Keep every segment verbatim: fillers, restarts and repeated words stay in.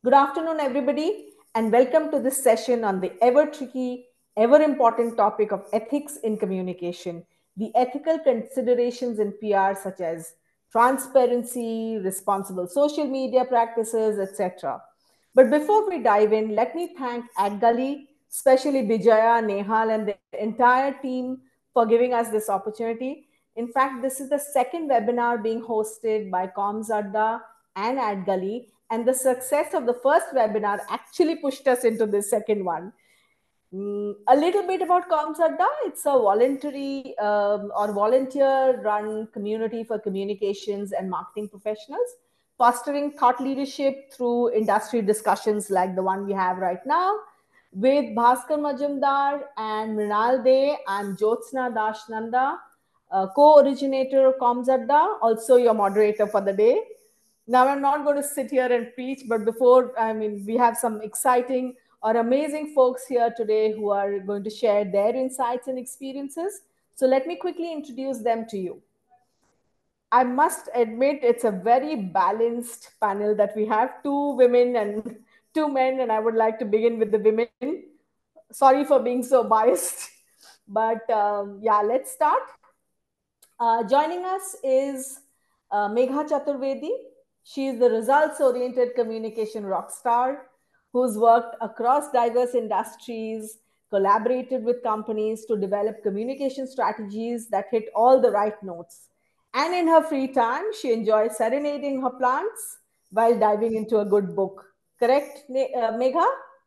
Good afternoon, everybody, and welcome to this session on the ever tricky, ever important topic of ethics in communication, the ethical considerations in P R, such as transparency, responsible social media practices, et cetera. But before we dive in, let me thank AdGully, especially Bijaya, Nehal, and the entire team for giving us this opportunity. In fact, this is the second webinar being hosted by Comms Adda and AdGully, and the success of the first webinar actually pushed us into this second one. Mm, a little bit about Comms Adda. It's a voluntary um, or volunteer-run community for communications and marketing professionals, fostering thought leadership through industry discussions like the one we have right now. With Bhaskar Majumdar and Mrinal De, I'm Jyotsna Dashnanda, uh, co-originator of Comms Adda, also your moderator for the day. Now, I'm not going to sit here and preach, but before, I mean, we have some exciting or amazing folks here today who are going to share their insights and experiences. So, let me quickly introduce them to you. I must admit, it's a very balanced panel that we have, two women and two men, and I would like to begin with the women. Sorry for being so biased, but um, yeah, let's start. Uh, joining us is uh, Megha Chaturvedi. She is the results oriented communication rock star who's worked across diverse industries, collaborated with companies to develop communication strategies that hit all the right notes. And in her free time, she enjoys serenading her plants while diving into a good book. Correct, uh, Megha?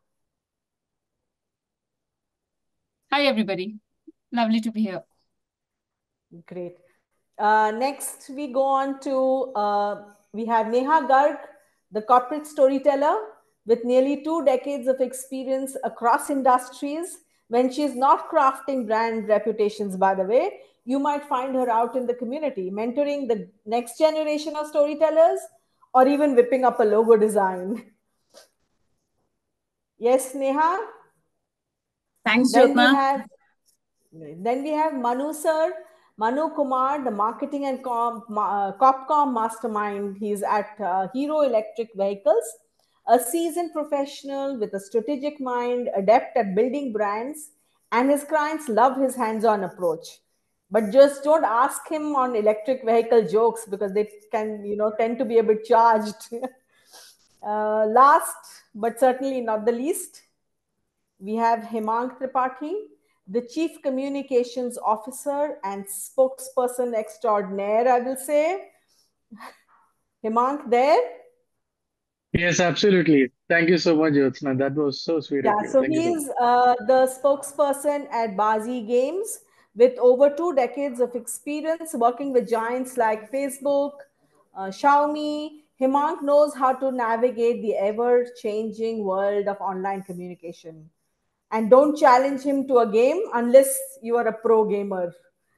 Hi, everybody. Lovely to be here. Great. Uh, next, we go on to, uh, we have Neha Garg, the corporate storyteller with nearly two decades of experience across industries. When she's not crafting brand reputations, by the way, you might find her out in the community, mentoring the next generation of storytellers or even whipping up a logo design. Yes, Neha? Thanks, Then we Jyotna. have Then we have Manu sir, Manu Kumar, the marketing and com, uh, Copcom mastermind. He's at uh, Hero Electric Vehicles, a seasoned professional with a strategic mind, adept at building brands, and his clients love his hands-on approach. But just don't ask him on electric vehicle jokes because they can, you know, tend to be a bit charged. uh, last, but certainly not the least, we have Hemang Tripathi, the Chief Communications Officer and spokesperson extraordinaire, I will say. Hemang, there? Yes, absolutely. Thank you so much, Jyotsna. That was so sweet of Yeah, you. so Thank you so much. he's uh, the spokesperson at Bazi Games with over two decades of experience working with giants like Facebook, uh, Xiaomi. Hemang knows how to navigate the ever changing world of online communication. And don't challenge him to a game unless you are a pro gamer.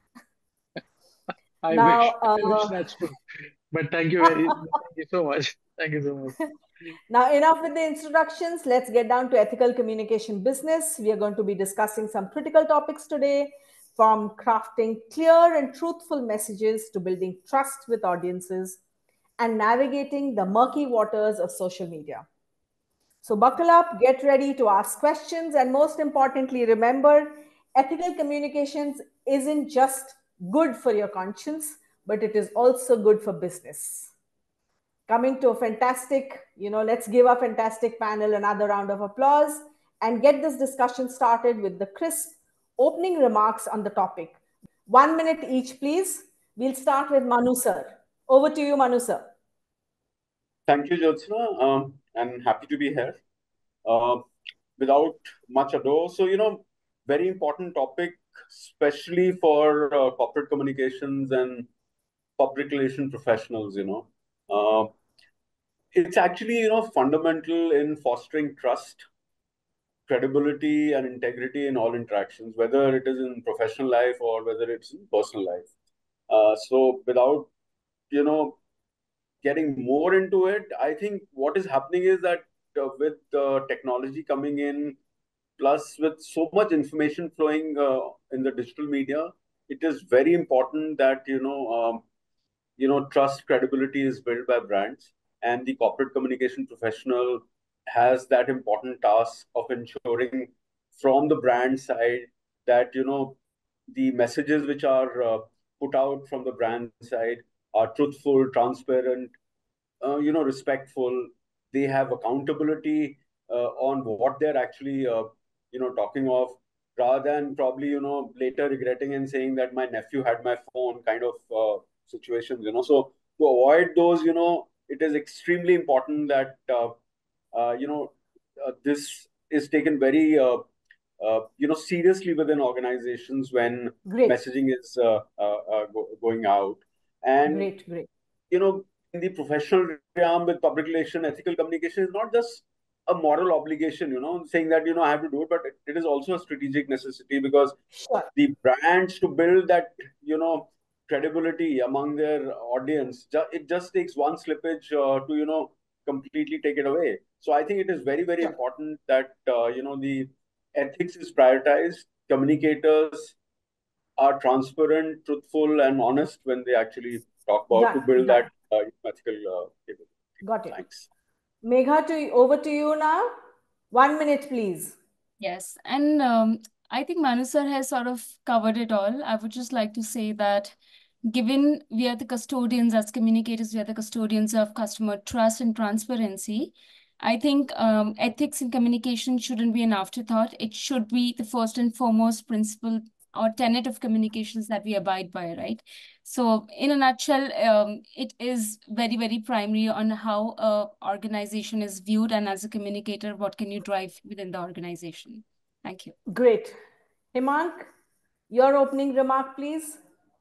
I Now, wish, I wish uh, that's true. But thank you very, thank you so much. Thank you so much. now enough with the introductions. Let's get down to ethical communication business. We are going to be discussing some critical topics today, from crafting clear and truthful messages to building trust with audiences and navigating the murky waters of social media. So, buckle up, get ready to ask questions, and most importantly, remember ethical communications isn't just good for your conscience, but it is also good for business. Coming to a fantastic, you know, let's give a fantastic panel another round of applause and get this discussion started with the crisp opening remarks on the topic. One minute each, please. We'll start with Manu sir. Over to you, Manu sir. Thank you, Jyotsna. Um, I'm happy to be here. Uh, without much ado, so you know, very important topic, especially for uh, corporate communications and public relation professionals. You know, uh, it's actually you know fundamental in fostering trust, credibility, and integrity in all interactions, whether it is in professional life or whether it's in personal life. Uh, so, without you know getting more into it, I think what is happening is that uh, with uh, technology coming in, plus with so much information flowing uh, in the digital media, it is very important that you know, um, you know, trust, credibility is built by brands, and the corporate communication professional has that important task of ensuring from the brand side that, you know, the messages which are uh, put out from the brand side are truthful, transparent, uh, you know, respectful. They have accountability uh, on what they're actually, uh, you know, talking of, rather than probably, you know, later regretting and saying that my nephew had my phone kind of uh, situations, you know. So to avoid those, you know, it is extremely important that, uh, uh, you know, uh, this is taken very, uh, uh, you know, seriously within organizations when Great, messaging is uh, uh, uh, go- going out. And great, great. you know, in the professional realm with public relation, ethical communication is not just a moral obligation, you know, saying that, you know, I have to do it, but it, it is also a strategic necessity because Sure. the brands to build that, you know, credibility among their audience, ju- it just takes one slippage uh, to, you know, completely take it away. So I think it is very, very Sure. important that, uh, you know, the ethics is prioritized. Communicators are transparent, truthful, and honest when they actually talk about to Done, build done. that uh, ethical uh, capability. Got it. Thanks. Megha, to over to you now. One minute, please. Yes, and um, I think Manu sir has sort of covered it all. I would just like to say that given we are the custodians as communicators, we are the custodians of customer trust and transparency. I think um, ethics in communication shouldn't be an afterthought. It should be the first and foremost principle or tenet of communications that we abide by, right? So in a nutshell, um, it is very, very primary on how a organization is viewed, and as a communicator, what can you drive within the organization? Thank you. Great. Himank, your opening remark, please.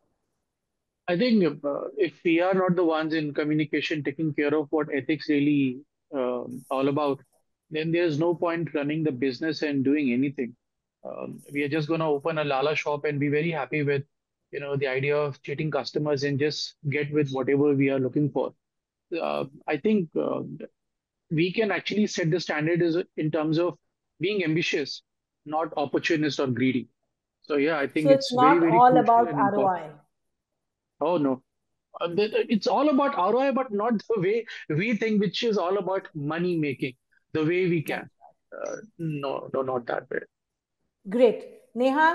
I think uh, if we are not the ones in communication taking care of what ethics really um, all about, then there's no point running the business and doing anything. Um, we are just going to open a Lala shop and be very happy with, you know, the idea of cheating customers and just get with whatever we are looking for. Uh, I think uh, we can actually set the standard is in terms of being ambitious, not opportunist or greedy. So yeah, I So think it's it's very, not very all crucial about and R O important. I. Oh no, uh, th- th- it's all about R O I, but not the way we think, which is all about money making, the way we That's can. Uh, no, no, not that way. great. Neha,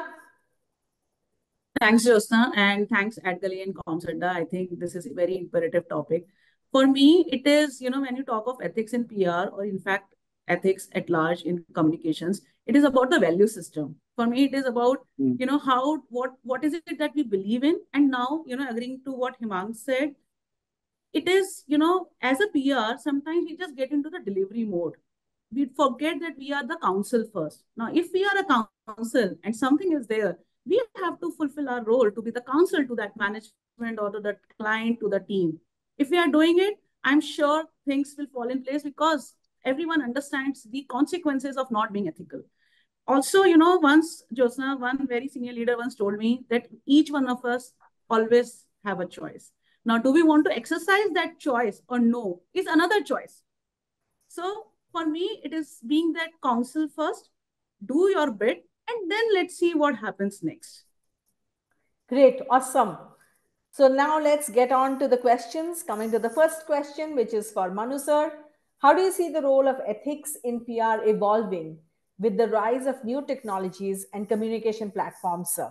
Thanks, Josna, and thanks, Adgali and Comsada. I think this is a very imperative topic. For me, it is, you know, when you talk of ethics in P R, or in fact, ethics at large in communications, it is about the value system. For me, it is about, Mm. you know, how, what, what is it that we believe in? And now, you know, agreeing to what Himang said, it is, you know, as a P R, sometimes we just get into the delivery mode. We forget that we are the counsel first. Now, if we are a counsel and something is there, we have to fulfill our role to be the counsel to that management or to the client, to the team. If we are doing it, I'm sure things will fall in place because everyone understands the consequences of not being ethical. Also, you know, once Josna, one very senior leader once told me that each one of us always have a choice. Now, do we want to exercise that choice or no is another choice. So for me, it is being that counsel first, do your bit, and then let's see what happens next. great, awesome. So now let's get on to the questions. Coming to the first question, which is for Manu sir. How do you see the role of ethics in P R evolving with the rise of new technologies and communication platforms, sir?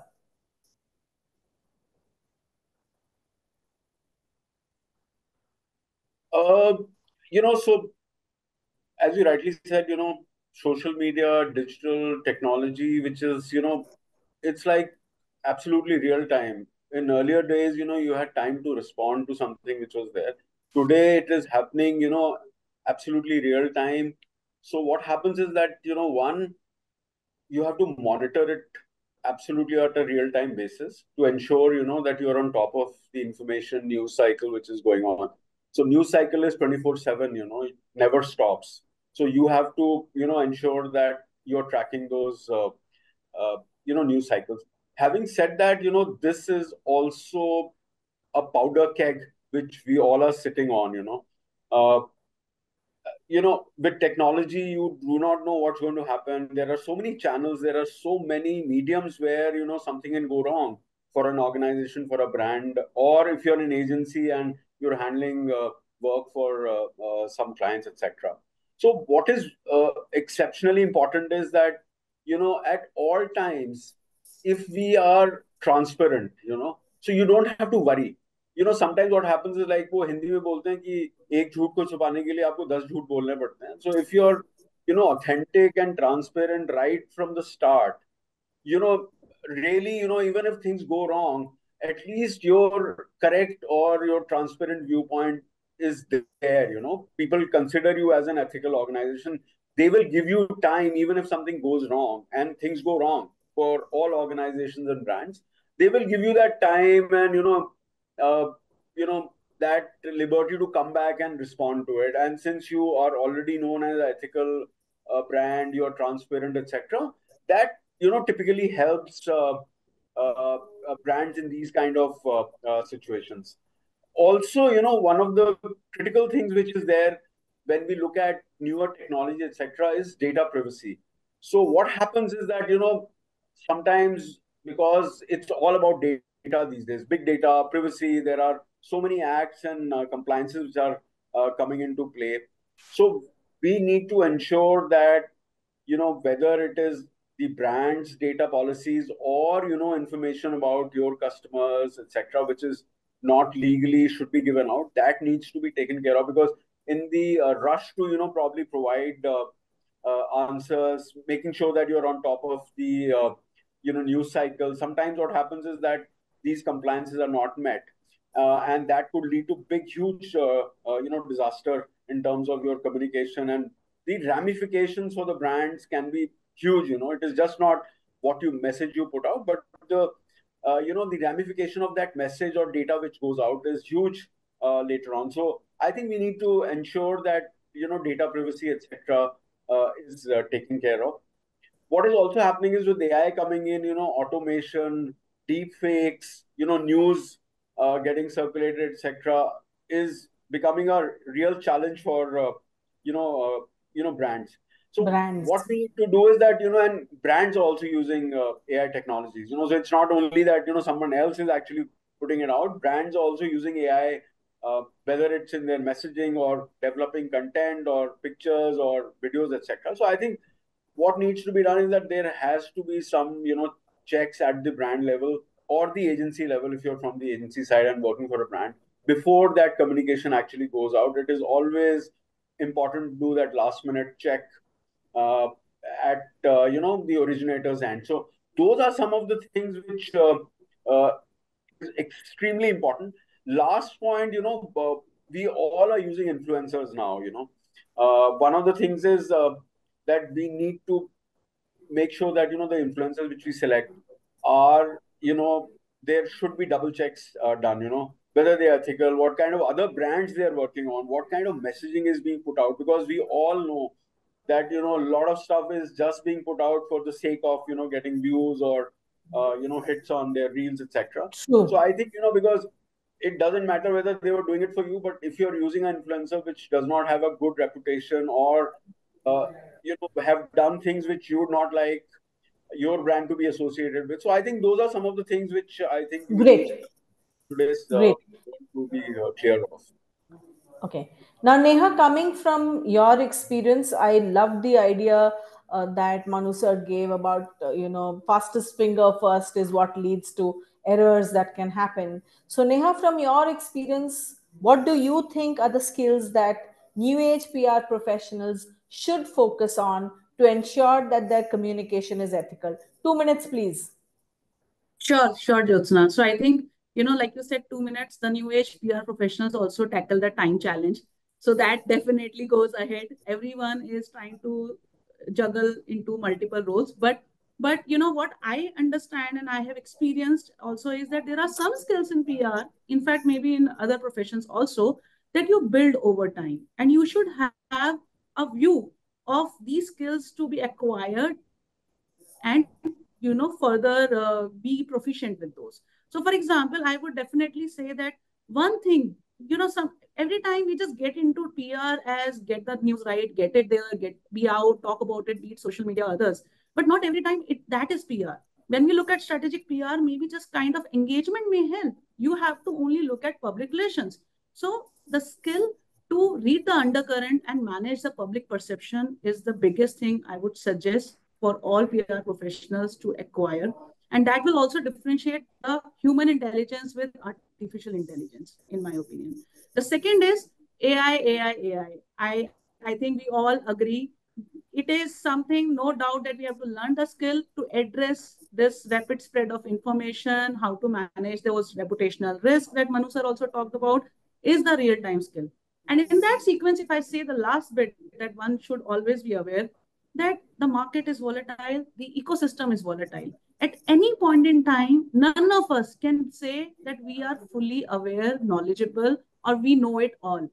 Uh, you know, so as you rightly said, you know, social media, digital technology, which is, you know, it's like absolutely real time. In earlier days, you know, you had time to respond to something which was there. Today, it is happening, you know, absolutely real time. So what happens is that, you know, one, you have to monitor it absolutely at a real time basis to ensure, you know, that you're on top of the information news cycle which is going on. So news cycle is twenty-four seven, you know, it never stops. So you have to, you know, ensure that you're tracking those uh, uh, you know, news cycles. Having said that, you know, this is also a powder keg which we all are sitting on, you know. uh, you know, with technology, you do not know what's going to happen. There are so many channels, there are so many mediums where, you know, something can go wrong for an organization, for a brand, or if you're an agency and you're handling uh, work for uh, uh, some clients, et cetera. So what is uh, exceptionally important is that, you know, at all times, if we are transparent, you know, so you don't have to worry. You know, sometimes what happens is like वो हिंदी में बोलते हैं कि एक झूठ को छुपाने के लिए आपको दस झूठ बोलने पड़ते हैं. So if you're, you know, authentic and transparent right from the start, you know, really, you know, even if things go wrong, at least your correct or your transparent viewpoint is there. You know, people consider you as an ethical organization. They will give you time even if something goes wrong, and things go wrong for all organizations and brands. They will give you that time and, you know, uh, you know, that liberty to come back and respond to it. And since you are already known as an ethical uh, brand, you're transparent, et cetera, that, you know, typically helps uh, uh, uh, brands in these kind of uh, uh, situations. Also, you know, one of the critical things which is there when we look at newer technology, et cetera, is data privacy. So what happens is that, you know, sometimes because it's all about data these days, big data, privacy, there are so many acts and uh, compliances which are uh, coming into play. So we need to ensure that, you know, whether it is the brand's data policies or, you know, information about your customers, et cetera, which is not legally should be given out, that needs to be taken care of, because in the uh, rush to, you know, probably provide uh, uh, answers, making sure that you're on top of the, uh, you know, news cycle, sometimes what happens is that these compliances are not met. Uh, and that could lead to big, huge, uh, uh, you know, disaster in terms of your communication, and the ramifications for the brands can be huge. You know, it is just not what you message you put out, but the uh, you know, the ramification of that message or data which goes out is huge uh, later on. So I think we need to ensure that, you know, data privacy, et cetera, uh, is uh, taken care of. What is also happening is with A I coming in, you know, automation, deep fakes, you know, news uh, getting circulated, et cetera, is becoming a real challenge for uh, you know uh, you know brands. So Brands. what we need to do is that, you know, and brands are also using uh, A I technologies. You know, so it's not only that, you know, someone else is actually putting it out. Brands are also using A I, uh, whether it's in their messaging or developing content or pictures or videos, et cetera. So I think what needs to be done is that there has to be some, you know, checks at the brand level or the agency level, if you're from the agency side and working for a brand, before that communication actually goes out. It is always important to do that last minute check uh, at uh, you know, the originator's end. So those are some of the things which uh, uh, is extremely important. Last point, you know, uh, we all are using influencers now. You know, uh, one of the things is uh, that we need to make sure that, you know, the influencers which we select are, you know, there should be double checks uh, done. You know, whether they're ethical, what kind of other brands they are working on, what kind of messaging is being put out, because we all know that, you know, a lot of stuff is just being put out for the sake of, you know, getting views or uh, you know, hits on their reels, et cetera. So I think, you know, because it doesn't matter whether they were doing it for you, but if you're using an influencer which does not have a good reputation or uh, you know, have done things which you would not like your brand to be associated with. So I think those are some of the things which I think we Great. need today's uh, Great. to be uh, clear of. Okay. Now, Neha, coming from your experience, I love the idea uh, that Manu sir gave about, uh, you know, fastest finger first is what leads to errors that can happen. So, Neha, from your experience, what do you think are the skills that new age P R professionals should focus on to ensure that their communication is ethical? Two minutes, please. Sure, sure, Jyotsna. So I think, you know, like you said, two minutes, the new age P R professionals also tackle the time challenge. So that definitely goes ahead. Everyone is trying to juggle into multiple roles. But but you know what I understand and I have experienced also is that there are some skills in P R, in fact, maybe in other professions also, that you build over time. And you should have a view of these skills to be acquired and, you know, further uh, be proficient with those. So for example, I would definitely say that one thing, you know, some every time we just get into P R as get the news right, get it there, get be out, talk about it, be it social media, others, but not every time it that is P R. When we look at strategic P R, maybe just kind of engagement may help. You have to only look at public relations. So the skill to read the undercurrent and manage the public perception is the biggest thing I would suggest for all P R professionals to acquire. And that will also differentiate the human intelligence with artificial intelligence, in my opinion. The second is A I, A I, A I. I, I think we all agree it is something, no doubt, that we have to learn the skill to address this rapid spread of information, how to manage those reputational risks that Manu sir also talked about, is the real time skill. And in that sequence, if I say the last bit, that one should always be aware that the market is volatile, the ecosystem is volatile. At any point in time, none of us can say that we are fully aware, knowledgeable, or we know it all.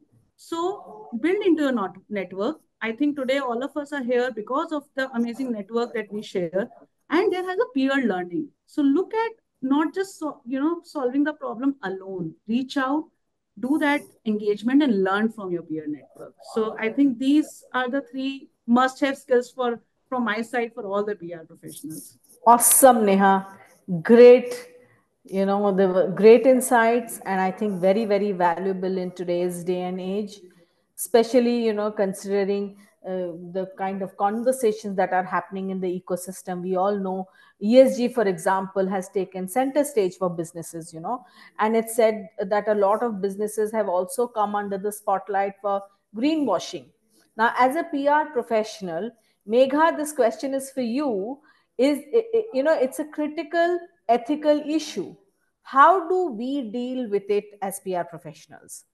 So build into your not- network. I think today all of us are here because of the amazing network that we share, and there has a peer learning. So look at not just so, you know solving the problem alone. Reach out, do that engagement, and learn from your peer network. So I think these are the three must-have skills for from my side for all the P R professionals. Awesome, Neha. Great, you know, there were great insights, and I think very, very valuable in today's day and age, especially, you know, considering uh, the kind of conversations that are happening in the ecosystem. We all know E S G, for example, has taken center stage for businesses, you know, and it's said that a lot of businesses have also come under the spotlight for greenwashing. Now, as a P R professional, Megha, this question is for you. Is you know, it's a critical ethical issue. How do we deal with it as P R professionals?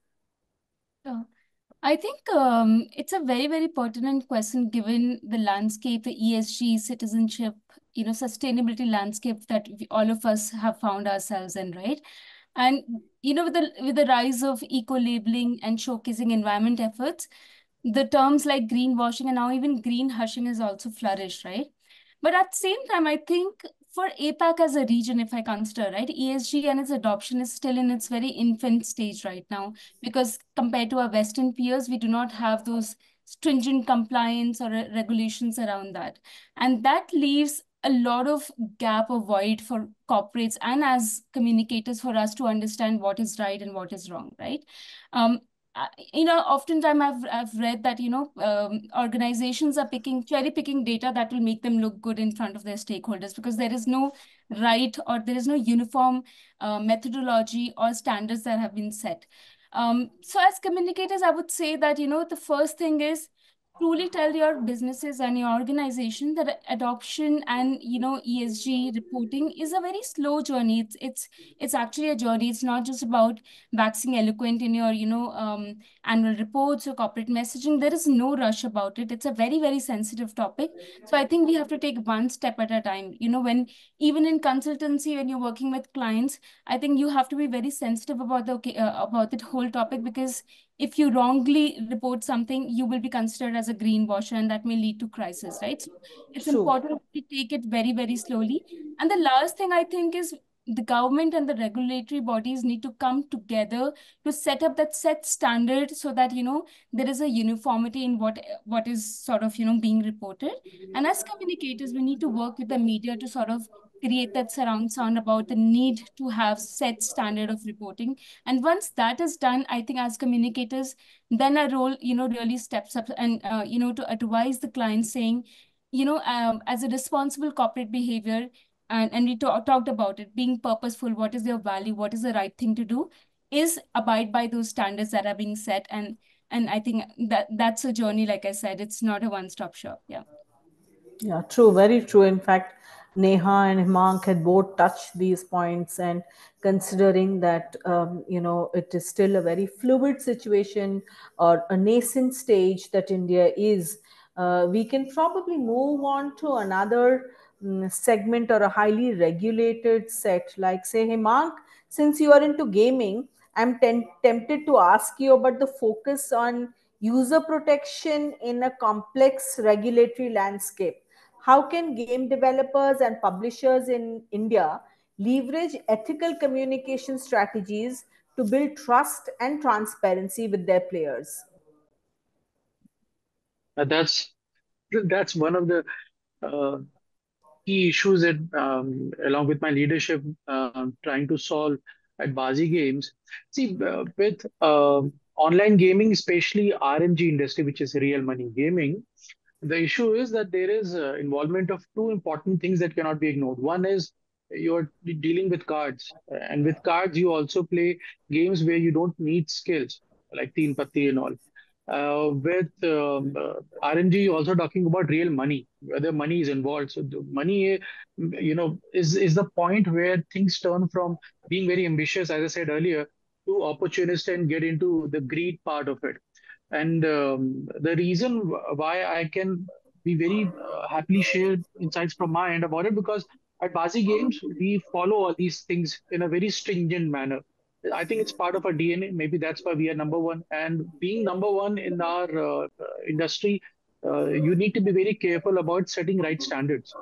Sure. I think um, it's a very, very pertinent question given the landscape, the E S G, citizenship, you know, sustainability landscape that we, all of us have found ourselves in, right? And you know, with the with the rise of eco-labeling and showcasing environment efforts, the terms like greenwashing and now even green hushing has also flourished, right? But at the same time, I think for APAC as a region, if I consider, right, E S G and its adoption is still in its very infant stage right now, because compared to our Western peers, we do not have those stringent compliance or re- regulations around that. And that leaves a lot of gap or void for corporates and as communicators for us to understand what is right and what is wrong, right? Um, uh, you know, oftentimes I've I've read that, you know, um, organizations are picking cherry picking data that will make them look good in front of their stakeholders because there is no right or there is no uniform uh, methodology or standards that have been set. Um, so as communicators, I would say that, you know, the first thing is truly tell your businesses and your organization that adoption and, you know, E S G reporting is a very slow journey. It's it's it's actually a journey. It's not just about waxing eloquent in your, you know, um, annual reports or corporate messaging. There is no rush about it. It's a very, very sensitive topic. So I think we have to take one step at a time. You know, when even in consultancy, when you're working with clients, I think you have to be very sensitive about the okay, uh, about that whole topic because if you wrongly report something, you will be considered as a greenwasher, and that may lead to crisis, right? So it's True. important to take it very, very slowly. And the last thing I think is the government and the regulatory bodies need to come together to set up that set standard so that, you know, there is a uniformity in what what is sort of, you know, being reported. And as communicators, we need to work with the media to sort of create that surround sound about the need to have set standard of reporting. And once that is done, I think as communicators, then our role, you know, really steps up and, uh, you know, to advise the client saying, you know, um, as a responsible corporate behavior, and, and we talk, talked about it, being purposeful, what is your value, what is the right thing to do, is abide by those standards that are being set. And and I think that that's a journey, like I said, it's not a one-stop shop. Yeah. Yeah, true, very true. In fact, Neha and Himank had both touched these points, and considering that um, you know, it is still a very fluid situation or a nascent stage that India is, uh, we can probably move on to another mm, segment or a highly regulated set, like say Himank. Since you are into gaming, I'm ten- tempted to ask you about the focus on user protection in a complex regulatory landscape. How can game developers and publishers in India leverage ethical communication strategies to build trust and transparency with their players? Uh, that's that's one of the uh, key issues that, um, along with my leadership, uh, trying to solve at Bazi Games. See, uh, with uh, online gaming, especially R M G industry, which is real money gaming, the issue is that there is uh, involvement of two important things that cannot be ignored. One is you're dealing with cards, and with cards you also play games where you don't need skills like Teen Patti and all. Uh, with um, uh, R M G, also talking about real money, whether money is involved. So the money, uh, you know, is is the point where things turn from being very ambitious, as I said earlier, to opportunist and get into the greed part of it. And um, the reason wh- why I can be very uh, happily share insights from my end about it, because at Bazi Games, we follow all these things in a very stringent manner. I think it's part of our D N A. Maybe that's why we are number one. And being number one in our uh, uh, industry, uh, you need to be very careful about setting right standards.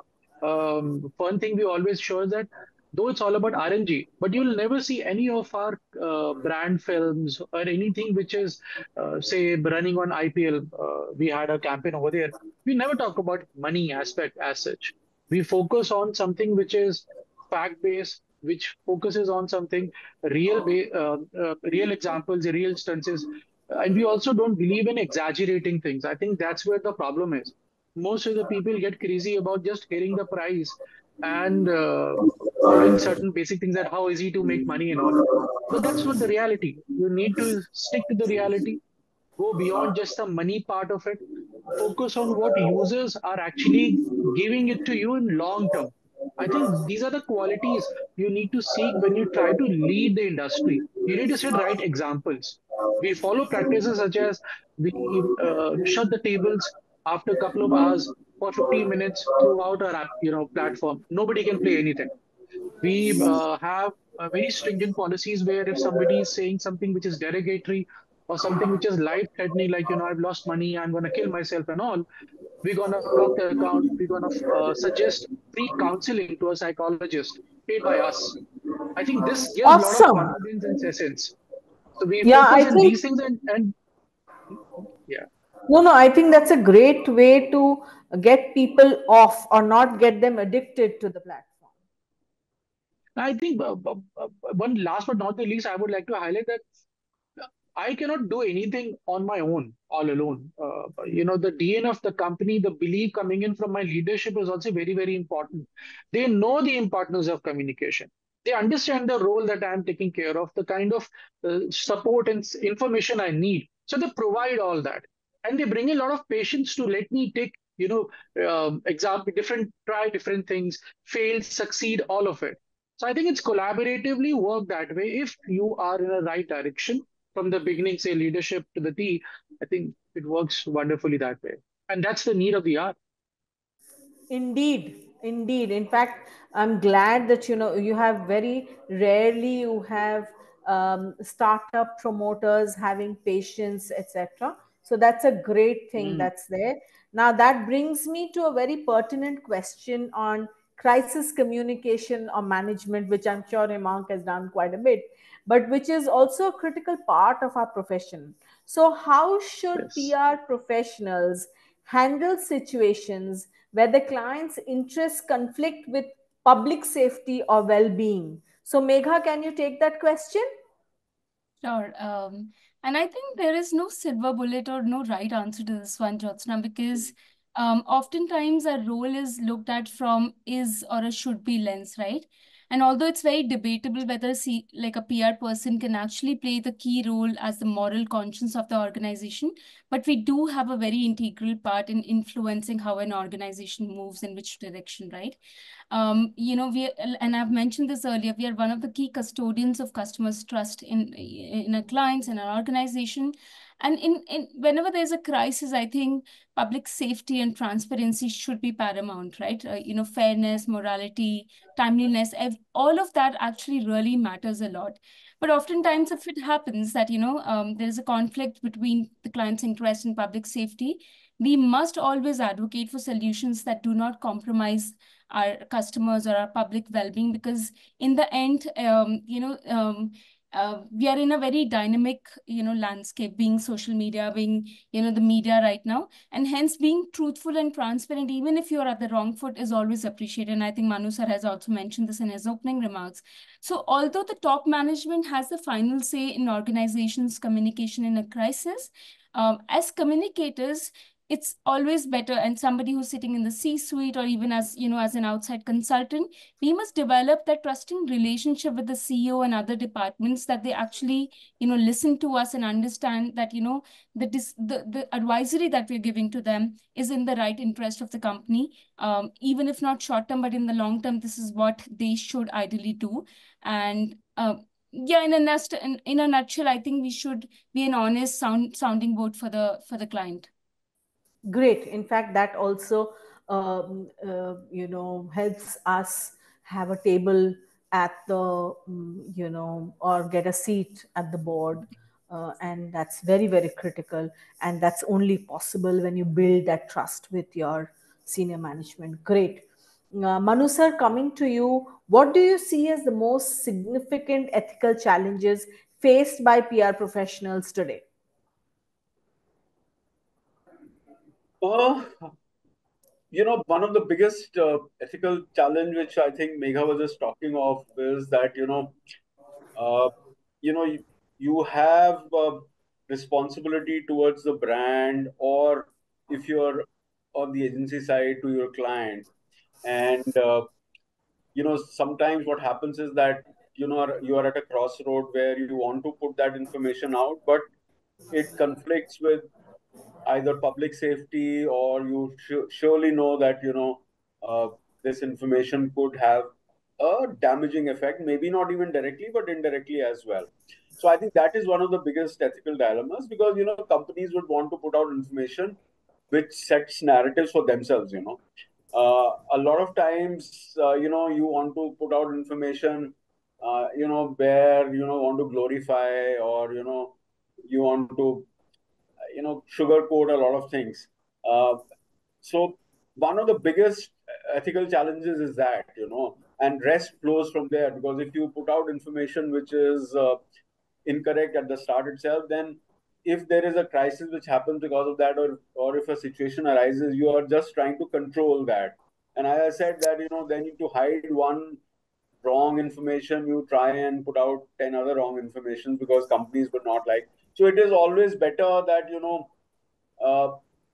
Um, one thing we always show is that though it's all about R N G, but you'll never see any of our uh, brand films or anything which is, uh, say, running on I P L. Uh, we had a campaign over there. We never talk about money aspect as such. We focus on something which is fact-based, which focuses on something real, ba- uh, uh, real examples, real instances, and we also don't believe in exaggerating things. I think that's where the problem is. Most of the people get crazy about just hearing the price and uh, following certain basic things that how easy to make money and all. But that's not the reality. You need to stick to the reality, go beyond just the money part of it, focus on what users are actually giving it to you in long term. I think these are the qualities you need to seek when you try to lead the industry. You need to set right examples. We follow practices such as we uh, shut the tables after a couple of hours for fifteen minutes throughout our app, you know, platform. Nobody can play anything. We uh, have uh, very stringent policies where if somebody is saying something which is derogatory or something which is life threatening, like, you know, I've lost money, I'm going to kill myself and all, we're going to block their account. We're going to uh, suggest free counseling to a psychologist paid by us. I think this gives a lot of Awesome. confidence in essence. So we Yeah, I focus on think these things and, and yeah. no, no, I think that's a great way to get people off or not get them addicted to the platform. I think uh, uh, uh, one last but not the least, I would like to highlight that I cannot do anything on my own, all alone. Uh, you know, the D N A of the company, the belief coming in from my leadership is also very, very important. They know the importance of communication. They understand the role that I'm taking care of, the kind of uh, support and s- information I need. So they provide all that, and they bring a lot of patience to let me take, you know, um, example, different, try different things, fail, succeed, all of it. So I think it's collaboratively work that way. If you are in the right direction from the beginning, say leadership to the T, I think it works wonderfully that way. And that's the need of the hour. Indeed, indeed. In fact, I'm glad that you know you have very rarely you have um, startup promoters having patience, et cetera. So that's a great thing Mm. that's there. Now that brings me to a very pertinent question on crisis communication or management, which I'm sure Himank has done quite a bit, but which is also a critical part of our profession. So, how should Yes. P R professionals handle situations where the client's interests conflict with public safety or well being? So, Megha, can you take that question? Sure. Um, and I think there is no silver bullet or no right answer to this one, Jyotsna, because um, oftentimes a role is looked at from is or a should be lens, right? And although it's very debatable whether see, like a P R person can actually play the key role as the moral conscience of the organization, but we do have a very integral part in influencing how an organization moves in which direction, right? Um, you know, we and I've mentioned this earlier, we are one of the key custodians of customers' trust in in our clients and our organization. And in, in whenever there's a crisis, I think public safety and transparency should be paramount, right? Uh, you know, fairness, morality, timeliness, ev all of that actually really matters a lot. But oftentimes, if it happens that, you know, um, there is a conflict between the client's interest and public safety, we must always advocate for solutions that do not compromise our customers or our public well-being, because in the end, um, you know, um, uh, we are in a very dynamic, you know, landscape, being social media, being, you know, the media right now. And hence being truthful and transparent, even if you're at the wrong foot, is always appreciated. And I think Manu sir has also mentioned this in his opening remarks. So although the top management has the final say in organizations' communication in a crisis, um, as communicators, it's always better, and somebody who's sitting in the C-suite or even as, you know, as an outside consultant, we must develop that trusting relationship with the C E O and other departments, that they actually, you know, listen to us and understand that, you know, the, dis the, the advisory that we're giving to them is in the right interest of the company. Um, even if not short term, but in the long term, this is what they should ideally do. And uh, yeah, in a nest, in, in a nutshell, I think we should be an honest sound sounding board for the for the client. Great. In fact, that also, um, uh, you know, helps us have a table at the, um, you know, or get a seat at the board. Uh, and that's very, very critical. And that's only possible when you build that trust with your senior management. Great. Uh, Manu sir, coming to you, what do you see as the most significant ethical challenges faced by P R professionals today? Uh, you know, one of the biggest uh, ethical challenge, which I think Megha was just talking of, is that, you know, uh, you know, you, you have a responsibility towards the brand, or if you're on the agency side, to your client. And, uh, you know, sometimes what happens is that, you know, you are at a crossroad where you want to put that information out, but it conflicts with either public safety, or you sh- surely know that, you know, uh, this information could have a damaging effect, maybe not even directly, but indirectly as well. So I think that is one of the biggest ethical dilemmas, because, you know, companies would want to put out information which sets narratives for themselves, you know. Uh, a lot of times, uh, you know, you want to put out information, uh, you know, where, you know, want to glorify, or, you know, you want to, you know, sugarcoat a lot of things. Uh, so one of the biggest ethical challenges is that, you know, and rest flows from there, because if you put out information which is uh, incorrect at the start itself, then if there is a crisis which happens because of that, or or if a situation arises, you are just trying to control that. And as I said, that, you know, then you to hide one wrong information, you try and put out ten other wrong information, because companies would not like. So it is always better that, you know, uh,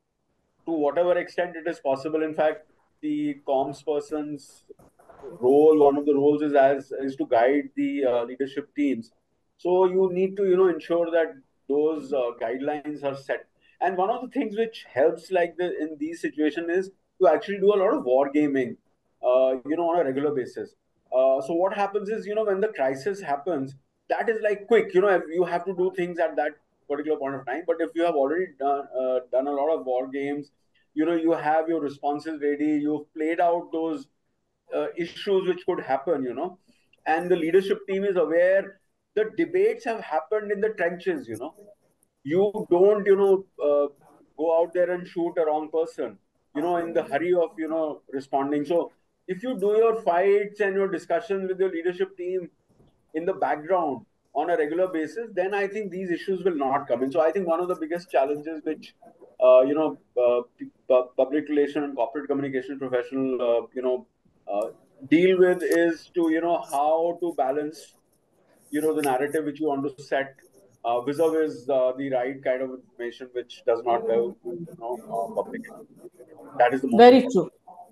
to whatever extent it is possible. In fact, the comms person's role, one of the roles is as is to guide the uh, leadership teams. So you need to, you know, ensure that those uh, guidelines are set. And one of the things which helps, like the in these situations, is to actually do a lot of wargaming, uh, you know, on a regular basis. Uh, so what happens is, you know, when the crisis happens, that is like quick. You know, you have to do things at that particular point of time. But if you have already done uh, done a lot of war games, you know, you have your responses ready, you've played out those uh, issues which could happen, you know, and the leadership team is aware. The debates have happened in the trenches, you know. You don't, you know, uh, go out there and shoot a wrong person, you know, in the hurry of, you know, responding. So if you do your fights and your discussions with your leadership team in the background on a regular basis, then I think these issues will not come in. So I think one of the biggest challenges which, uh, you know, uh, p- public relation and corporate communication professional, uh, you know, uh, deal with is to, you know, how to balance, you know, the narrative which you want to set uh, vis-a-vis uh, the right kind of information which does not go to, you know, uh, public. That is the most Very important. true.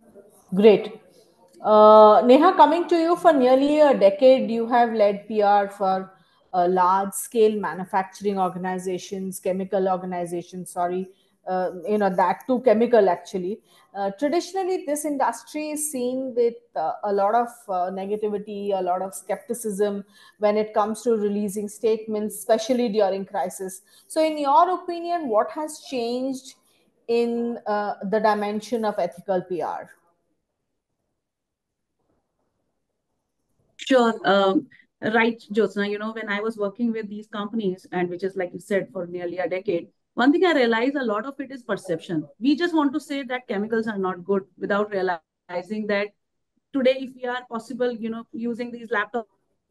Great. Uh, Neha, coming to you, for nearly a decade, you have led P R for uh, large scale manufacturing organizations, chemical organizations, sorry, uh, you know, that too chemical actually. Uh, traditionally, this industry is seen with uh, a lot of uh, negativity, a lot of skepticism when it comes to releasing statements, especially during crisis. So, in your opinion, what has changed in uh, the dimension of ethical P R? Sure. Um, right, Jyotsna, you know, when I was working with these companies, and which is like you said, for nearly a decade, one thing I realized, a lot of it is perception. We just want to say that chemicals are not good without realizing that today, if we are possible, you know, using these laptops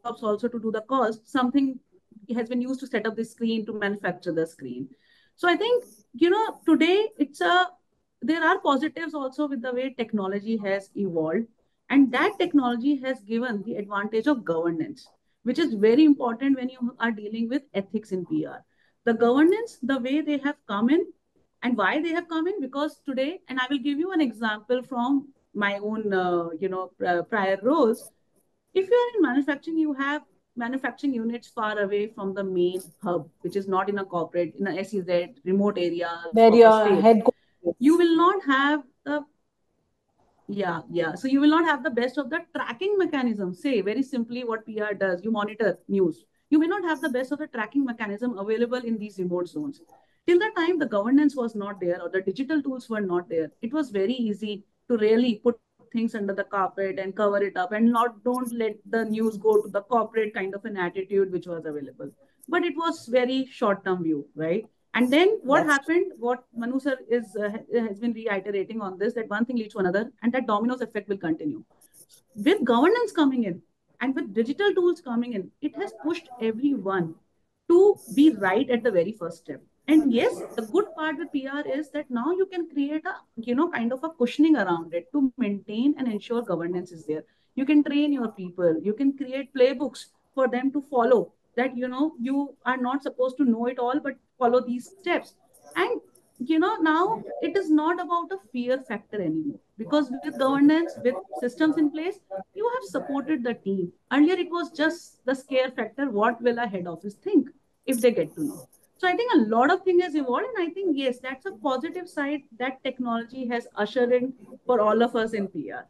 also to do the cost, something has been used to set up the screen, to manufacture the screen. So I think, you know, today it's a, there are positives also with the way technology has evolved. And that technology has given the advantage of governance, which is very important when you are dealing with ethics in P R. The governance, the way they have come in, and why they have come in, because today, and I will give you an example from my own, uh, you know, uh, prior roles. If you are in manufacturing, you have manufacturing units far away from the main hub, which is not in a corporate, in a S E Z, remote areas Where of a your state. headquarters. You will not have the, yeah, yeah. So you will not have the best of the tracking mechanism. Say very simply what P R does, you monitor news. You may not have the best of the tracking mechanism available in these remote zones. Till the time the governance was not there or the digital tools were not there, it was very easy to really put things under the carpet and cover it up and not don't let the news go to the corporate kind of an attitude which was available. But it was very short-term view, right? And then what That's happened, what Manu sir is, uh, has been reiterating on this, that one thing leads to another, and that dominoes effect will continue. With governance coming in and with digital tools coming in, it has pushed everyone to be right at the very first step. And yes, the good part with P R is that now you can create a, you know, kind of a cushioning around it to maintain and ensure governance is there. You can train your people, you can create playbooks for them to follow, that, you know, you are not supposed to know it all, but follow these steps. And, you know, now it is not about a fear factor anymore, because with governance, with systems in place, you have supported the team. Earlier, it was just the scare factor. What will a head office think if they get to know? So I think a lot of things has evolved, and I think, yes, that's a positive side that technology has ushered in for all of us in P R.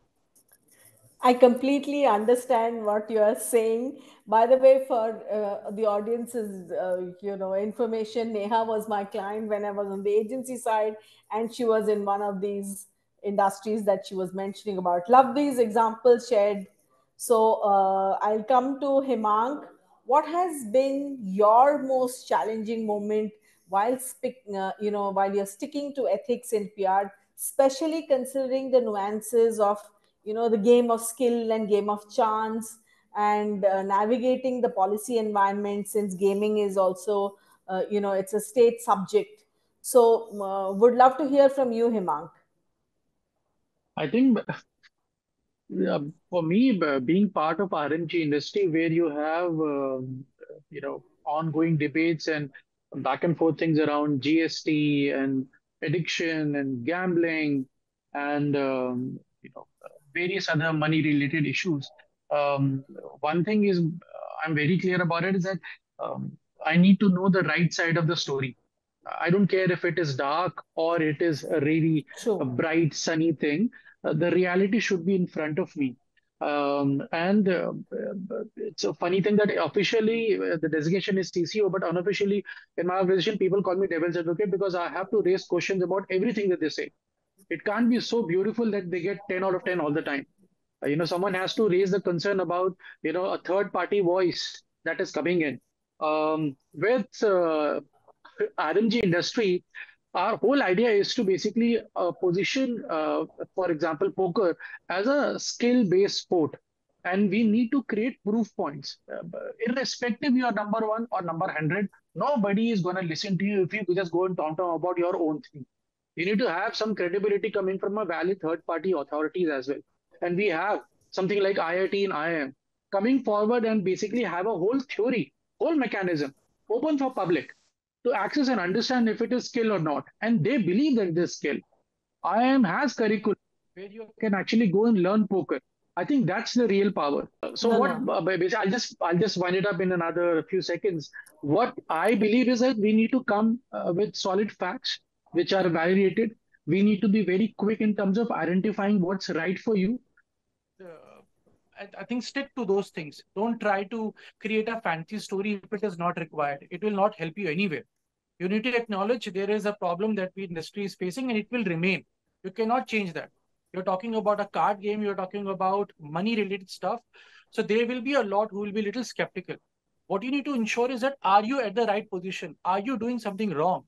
I completely understand what you are saying. By the way, for uh, the audience's, uh, you know, information, Neha was my client when I was on the agency side, and she was in one of these industries that she was mentioning about. Love these examples shared. So uh, I'll come to Hemang. What has been your most challenging moment while speak, uh, you know, while you're sticking to ethics in P R, especially considering the nuances of, you know, the game of skill and game of chance, and uh, navigating the policy environment, since gaming is also, uh, you know, it's a state subject. So uh, would love to hear from you, Hemang. I think uh, for me, b- being part of R M G industry, where you have um, you know ongoing debates and back and forth things around G S T and addiction and gambling and um, you know various other money related issues. Um, one thing is, uh, I'm very clear about it, is that um, I need to know the right side of the story. I don't care if it is dark or it is a really a True. bright, sunny thing. Uh, the reality should be in front of me. Um, and uh, uh, it's a funny thing that officially uh, the designation is C C O, but unofficially in my organization, people call me devil's advocate because I have to raise questions about everything that they say. It can't be so beautiful that they get ten out of ten all the time. Uh, you know, someone has to raise the concern about, you know, a third party voice that is coming in. Um, with uh, R M G industry, our whole idea is to basically uh, position, uh, for example, poker as a skill-based sport. And we need to create proof points. Uh, irrespective you are number one or number one hundred, nobody is going to listen to you if you just go and talk about your own thing. You need to have some credibility coming from a valid third-party authorities as well. And we have something like I I T and I I M coming forward and basically have a whole theory, whole mechanism open for public to access and understand if it is skill or not. And they believe that it is skill. I I M has curriculum where you can actually go and learn poker. I think that's the real power. Uh, So No, what? no. Uh, basically, I'll just I'll just wind it up in another few seconds. What I believe is that we need to come uh, with solid facts which are validated. We need to be very quick in terms of identifying what's right for you. Uh, I, I think stick to those things. Don't try to create a fancy story if it is not required. It will not help you anywhere. You need to acknowledge there is a problem that the industry is facing and it will remain. You cannot change that. You're talking about a card game, you're talking about money related stuff. So there will be a lot who will be a little skeptical. What you need to ensure is that are you at the right position? Are you doing something wrong?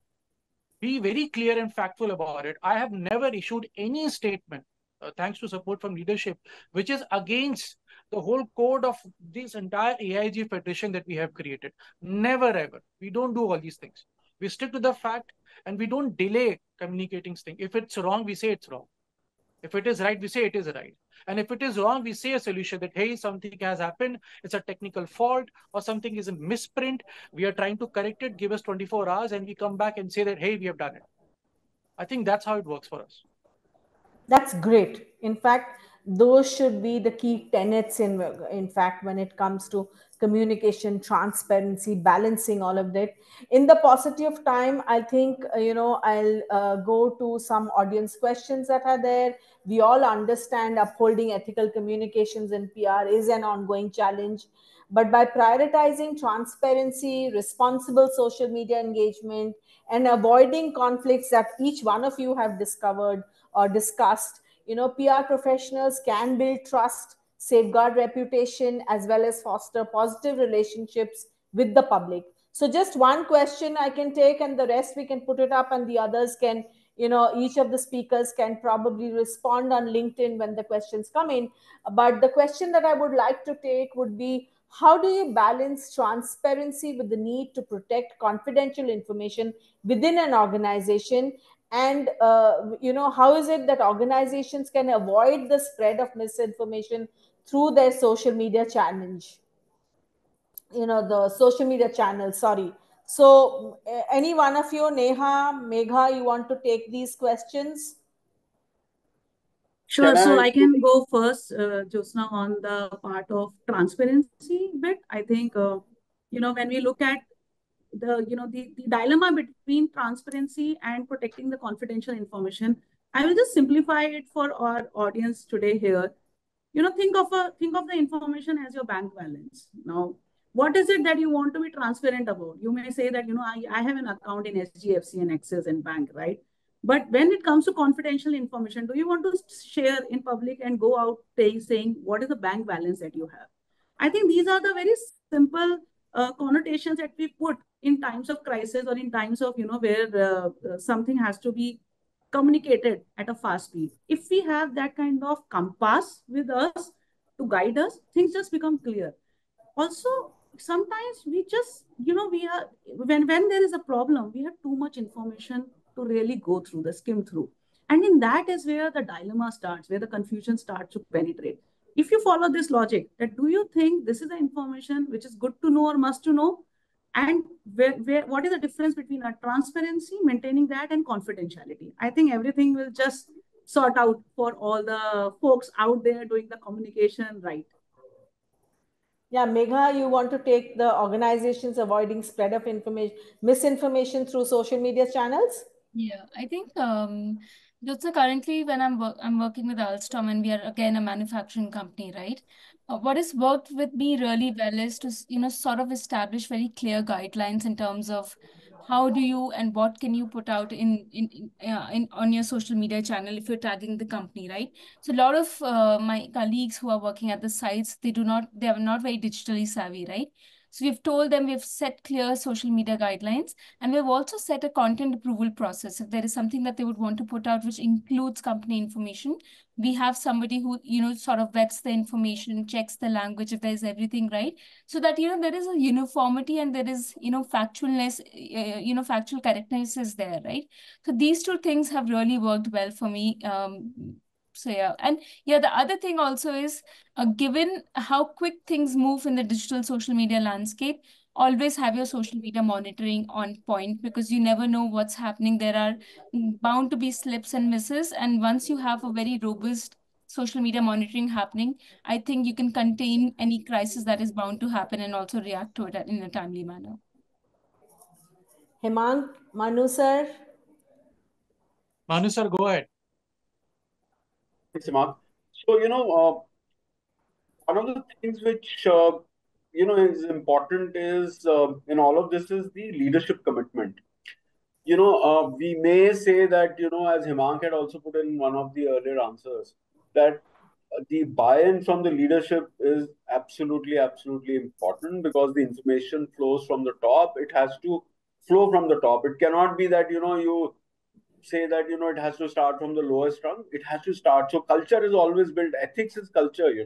Be very clear and factful about it. I have never issued any statement, uh, thanks to support from leadership, which is against the whole code of this entire A I G federation that we have created. Never ever. We don't do all these things. We stick to the fact and we don't delay communicating things. If it's wrong, we say it's wrong. If it is right, we say it is right. And if it is wrong, we say a solution that, hey, something has happened, it's a technical fault, or something is a misprint. We are trying to correct it, give us twenty-four hours, and we come back and say that, hey, we have done it. I think that's how it works for us. That's great. In fact, those should be the key tenets in, in fact, when it comes to communication, transparency, balancing all of that. In the paucity of time, I think, uh, you know, I'll uh, go to some audience questions that are there. We all understand upholding ethical communications in P R is an ongoing challenge. But by prioritizing transparency, responsible social media engagement, and avoiding conflicts that each one of you have discovered or discussed, you know, P R professionals can build trust, safeguard reputation, as well as foster positive relationships with the public. So just one question I can take, and the rest we can put it up, and the others can, you know, each of the speakers can probably respond on LinkedIn when the questions come in. But the question that I would like to take would be, how do you balance transparency with the need to protect confidential information within an organization? And uh, you know, how is it that organizations can avoid the spread of misinformation through their social media challenge, you know, the social media channels? Sorry. So uh, any one of you, Neha, Megha, you want to take these questions? Sure. Can So I? I can go first, uh, Jyotsna, on the part of transparency bit. I think, uh, you know, when we look at the, you know, the, the dilemma between transparency and protecting the confidential information, I will just simplify it for our audience today here. You know, think of a think of the information as your bank balance. Now, what is it that you want to be transparent about? You may say that, you know, I, I have an account in S G F C and Axis and bank, right? But when it comes to confidential information, do you want to share in public and go out saying what is the bank balance that you have? I think these are the very simple uh, connotations that we put in times of crisis, or in times of, you know, where uh, uh, something has to be communicated at a fast speed. If we have that kind of compass with us to guide us, things just become clear. Also, sometimes we just, you know, we are, when when there is a problem, we have too much information to really go through, the skim through. And in that is where the dilemma starts, where the confusion starts to penetrate. If you follow this logic, that do you think this is the information which is good to know or must to know? And where, where, what is the difference between a transparency, maintaining that, and confidentiality? I think everything will just sort out for all the folks out there doing the communication right. Yeah, Megha, you want to take the organizations avoiding spread of information, misinformation through social media channels? Yeah, I think um, Jyotsna, currently when I'm work I'm working with Alstom, and we are again a manufacturing company, right? Uh, what has worked with me really well is to s- you know sort of establish very clear guidelines in terms of how do you and what can you put out in in in, uh, in on your social media channel if you're tagging the company, right? So a lot of uh, my colleagues who are working at the sites, they do not they are not very digitally savvy, right? So we've told them, we've set clear social media guidelines, and we've also set a content approval process. If there is something that they would want to put out which includes company information, we have somebody who, you know, sort of vets the information, checks the language, if there's everything right, so that, you know, there is a uniformity and there is, you know, factualness, uh, you know, factual correctness is there, right? So these two things have really worked well for me. Um, so yeah, and yeah, the other thing also is, uh, given how quick things move in the digital social media landscape, always have your social media monitoring on point, because you never know what's happening. There are bound to be slips and misses. And once you have a very robust social media monitoring happening, I think you can contain any crisis that is bound to happen and also react to it in a timely manner. Hemant, Manu sir? Manu sir, go ahead. Thanks, Hemant. So, you know, uh, one of the things which, uh, you know, is important is uh, in all of this is the leadership commitment. You know, uh, we may say that, you know, as Himank had also put in one of the earlier answers, that uh, the buy-in from the leadership is absolutely, absolutely important, because the information flows from the top. It has to flow from the top. It cannot be that, you know, you say that, you know, it has to start from the lowest rung. It has to start. So culture is always built. Ethics is culture, you know.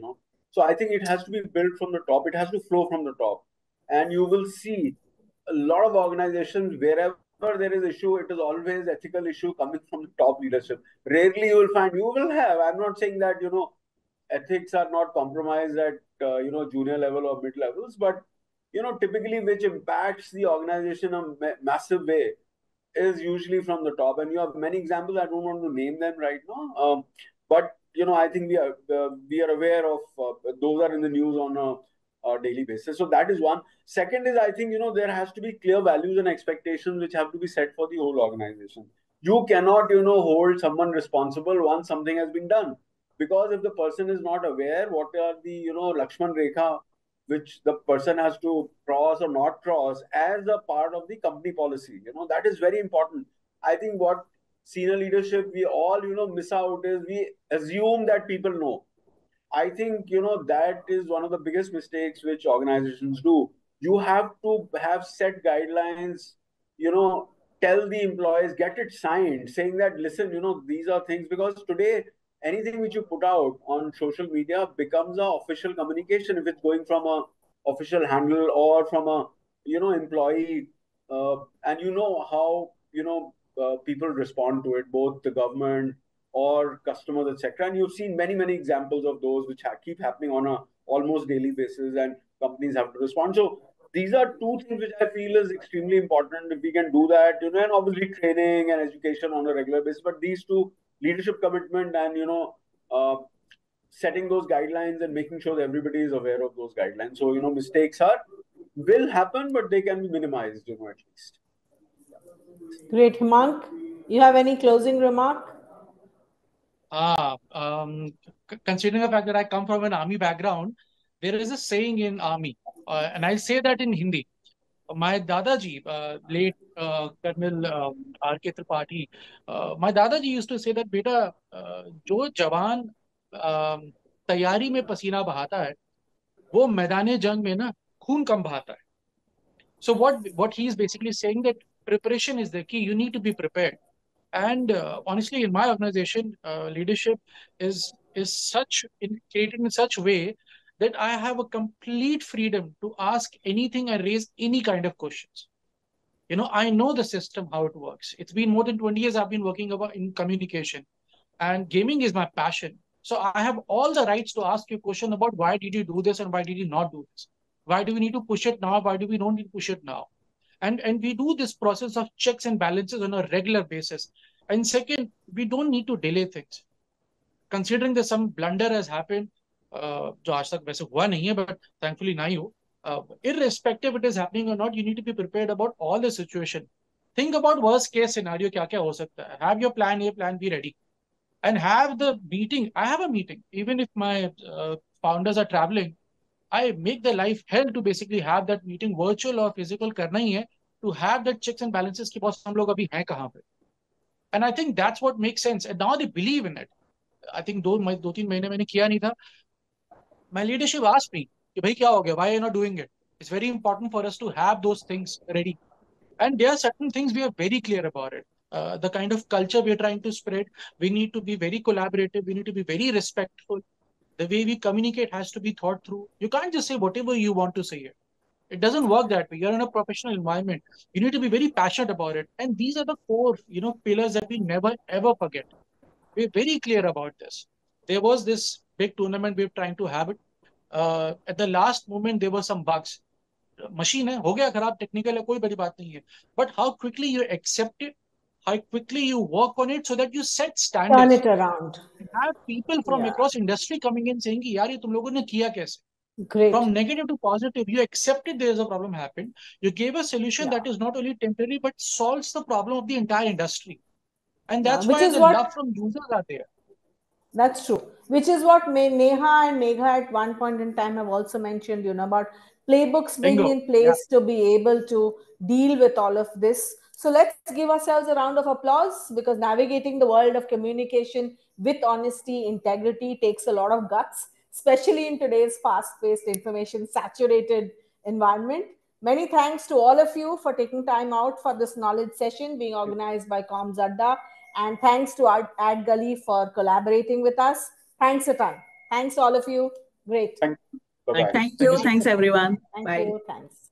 So I think it has to be built from the top. It has to flow from the top. And you will see a lot of organizations, wherever there is issue, it is always ethical issue coming from the top leadership. Rarely you will find, you will have, I'm not saying that, you know, ethics are not compromised at, uh, you know, junior level or mid levels, but, you know, typically which impacts the organization in a ma massive way is usually from the top. And you have many examples. I don't want to name them right now. Um, but, you know, I think we are, uh, we are aware of, uh, those are in the news on a, a daily basis. So that is one. Second is, I think, you know, there has to be clear values and expectations which have to be set for the whole organization. You cannot, you know, hold someone responsible once something has been done. Because if the person is not aware what are the, you know, Lakshman Rekha which the person has to cross or not cross as a part of the company policy. You know, that is very important. I think what senior leadership, we all, you know, miss out is we assume that people know. I think, you know, that is one of the biggest mistakes which organizations do. You have to have set guidelines, you know, tell the employees, get it signed, saying that, listen, you know, these are things, because today, anything which you put out on social media becomes a official communication if it's going from a official handle or from a, you know, employee. Uh, and you know how, you know, uh, people respond to it, both the government or customers, et cetera. And you've seen many, many examples of those which ha keep happening on a almost daily basis, and companies have to respond. So these are two things which I feel is extremely important. If we can do that, you know, and obviously training and education on a regular basis, but these two, leadership commitment and, you know, uh, setting those guidelines and making sure that everybody is aware of those guidelines. So, you know, mistakes are, will happen, but they can be minimized, you know, at least. Great. Hemang, you have any closing remark? Ah, um, considering the fact that I come from an army background, there is a saying in army, uh, and I'll say that in Hindi. My Dadaji, uh, late uh, Colonel um, R K Tripathi, uh, my Dadaji used to say that, beta, uh, जो जवान um, तैयारी में पसीना बहाता है, वो मैदाने जंग में ना खून कम बहाता है. So what what he is basically saying that preparation is the key. You need to be prepared. And uh, honestly, in my organization, uh, leadership is is such in, created in such a way that I have a complete freedom to ask anything and raise any kind of questions. You know, I know the system, how it works. It's been more than twenty years I've been working about in communication, and gaming is my passion. So I have all the rights to ask you a question about why did you do this and why did you not do this? Why do we need to push it now? Why do we don't need to push it now? And, and we do this process of checks and balances on a regular basis. And second, we don't need to delay things. Considering that some blunder has happened, uh, जो आज तक वैसे हुआ नहीं है, but thankfully नहीं हो, uh, irrespective it is happening or not, you need to be prepared about all the situation. Think about worst case scenario, क्या क्या हो सकता है. Have your plan A, plan B ready. And have the meeting. I have a meeting. Even if my uh, founders are traveling, I make their life hell to basically have that meeting, virtual or physical करना ही है, to have that checks and balances कि boss हम लोग अभी हैं कहाँ पे. And I think that's what makes sense. And now they believe in it. I think दो दो तीन महीने मैंने किया नहीं था. My leadership asked me कि भाई क्या हो गया? Why are you not doing it? It's very important for us to have those things ready. And there are certain things we are very clear about it. Uh, the kind of culture we are trying to spread, we need to be very collaborative. We need to be very respectful. The way we communicate has to be thought through. You can't just say whatever you want to say here. It doesn't work that way. You're in a professional environment. You need to be very passionate about it. And these are the four, you know, pillars that we never ever forget. We're very clear about this. There was this big tournament we were trying to have it. Uh, at the last moment, there were some bugs. Machine है, हो गया खराब, technical है, कोई बड़ी बात नहीं है. But how quickly you accept it, how quickly you work on it so that you set standards. Turn it around. You have people from Yeah. across industry coming in saying कि यार ये तुम लोगों ने किया कैसे? Great. From negative to positive, you accepted there is a problem happened. You gave a solution Yeah. that is not only temporary but solves the problem of the entire industry. And Yeah, that's which why is the what- love from users are there. That's true. Which is what May- Neha and Megha at one point in time have also mentioned, you know, about playbooks being Bingo. in place to be able to deal with all of this. So let's give ourselves a round of applause, because navigating the world of communication with honesty, integrity takes a lot of guts, especially in today's fast-paced, information-saturated environment. Many thanks to all of you for taking time out for this knowledge session being organized by Comms Adda. And thanks to Ad Gully for collaborating with us. Thanks a ton. Thanks all of you. Great. Thank you. Bye-bye. Thank you. Thank Thank you. you. Thanks, everyone. Thank Bye. you. Thanks.